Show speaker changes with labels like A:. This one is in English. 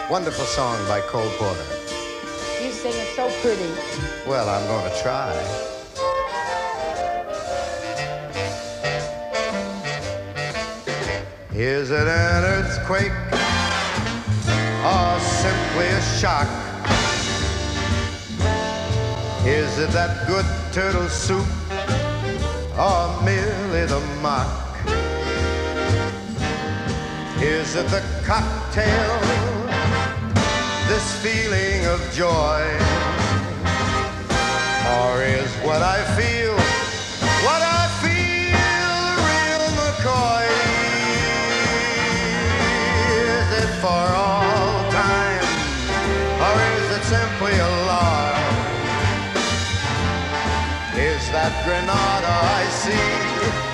A: Wonderful song by Cole Porter.
B: You sing it so pretty.
A: Well, I'm going to try. Is it an earthquake or simply a shock? Is it that good turtle soup or merely the mock? Is it the cocktail, this feeling of joy? Or is what I feel the real McCoy? Is it for all time, or is it simply a lark? Is that Granada I see